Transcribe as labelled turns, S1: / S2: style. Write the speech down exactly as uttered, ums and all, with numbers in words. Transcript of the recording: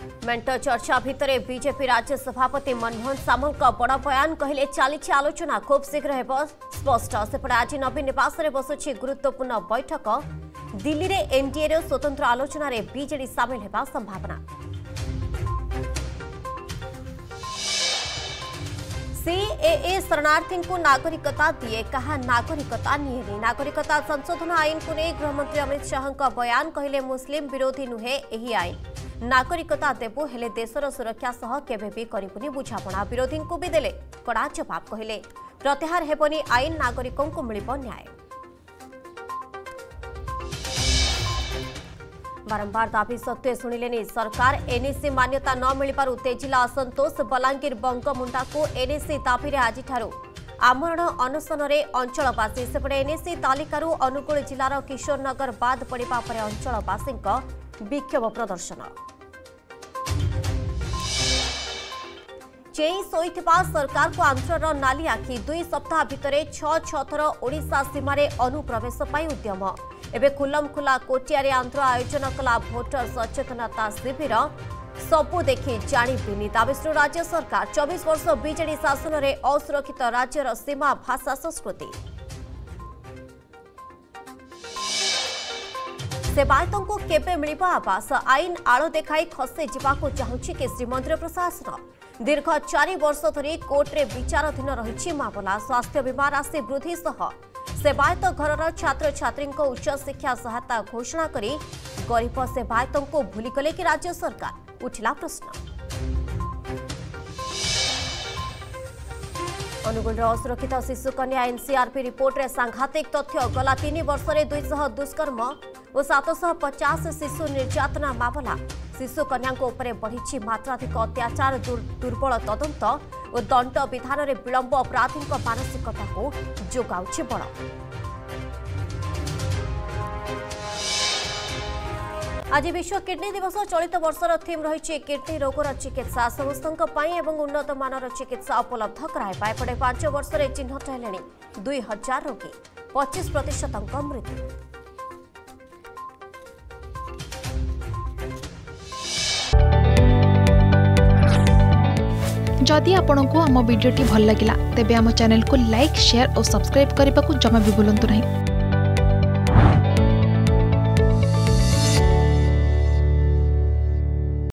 S1: मेंट चर्चा भितर बीजेपी राज्य सभापति मनमोहन सामल का बड़ बयान कहले चली आलोचना खूब शीघ्र हेब स्पष्ट सेपटे आज नवीन निवास में बसुछि गुरुत्वपूर्ण बैठक दिल्ली में एनडीए स्वतंत्र आलोचन बीजेडी सामिल हेबा संभावना। सीएए शरणार्थी को नागरिकता दिए कहा नागरिकता नियेनी नागरिकता संशोधन आईन को नहीं गृहमंत्री अमित शाह का बयान कहले मुस्लिम विरोधी नुहे एही आईन नागरिकता देबु हेले देशर सुरक्षा सह केबे भी करिबुनी बुझापणा विरोधी को भी देले कड़ा जवाब कहले प्रत्याहार हेबनी आईन नागरिकों को मिलिबो न्याय। बारंबार दाबी सत्वे शुणिले सरकार एनएसी मान्यता न मिलू तेजिला असंतोष बलांगीर बंगमुंडा को एनएसी दाबी आज आमरण अनशन अंचलवासी सेपटे एनएसी तालिकारु अनुगुल जिलार किशोरनगर बाद पड़ा पर अंचलवासी विक्षोभ प्रदर्शन। चेई शोइथिबा सरकार को आंध्रर नाली आखि दुई सप्ताह भितरे छह छह थर ओडिशा सीमारे अनुप्रवेश पाई उद्यम एबे खुलम खुला कोटियारे आंध्र आयोजन कला भोटर सचेतनता शिविर सबू देखि जाणी दाबिश्रु राज्य सरकार चौबीस वर्ष बीजेडी शासन में असुरक्षित राज्यर सीमा भाषा संस्कृति सेवायतों को केबे मिलिबा आवास आईन आड़ देखाई खसे जावाक चाहूछि के श्रीमंदिर प्रशासन दीर्घ चार वर्ष धरी कोर्टे विचाराधीन रही मामला स्वास्थ्य बीमा राशि वृद्धि सह सेवायत घर छात्र छात्री उच्च शिक्षा सहायता घोषणा करी गरीब सेवायतों को भूलिगले कि राज्य सरकार उठिला प्रश्न। अनुगुल असुरक्षित शिशु कन्या एनसीआरपी रिपोर्ट रे सांघातिक तथ्य गला तीन वर्ष में दुईश दुष्कर्म और सातश पचास शिशु निर्यातना मामला शिशु कन्या उपरे बढ़ी मात्राधिक अत्याचार दुर्बल तदंत और दंड विधान में विलंब अपराधी मानसिकता को जोगाउछि बल। आज विश्व किडनी दिवस चलित वर्षर थीम रही किडनी रोगर चिकित्सा समस्तों एवं उन्नत मानर चिकित्सा उपलब्ध कराइबा एपटे पांच वर्ष में चिन्हट हेलेनी दुई हजार रोगी पच्चीस प्रतिशत मृत्यु।
S2: जदि आपंक आम भिडी भल लगा तेब आम चैनल को लाइक शेयर और सब्सक्राइब करने को जमा भी भूलु नहीं।